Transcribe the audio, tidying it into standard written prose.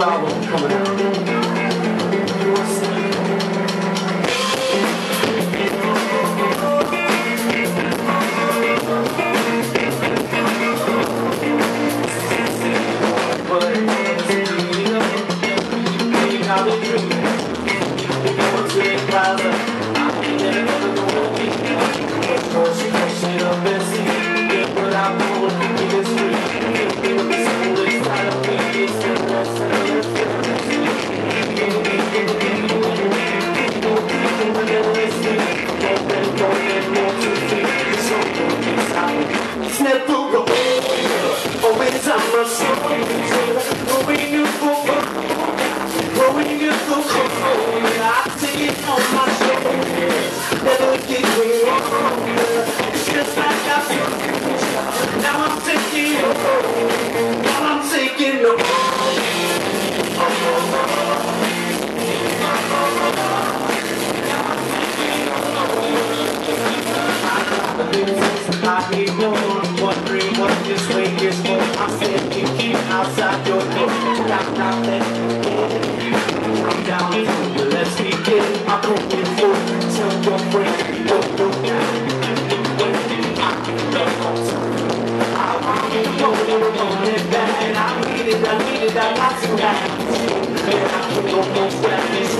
album coming out. Wondering what this way is for. I said you keep outside your door. Stop that. I'm down to let's begin. I'm going for tell your friend you don't know that. I'm it bad. I need it, I got to have it. I can go more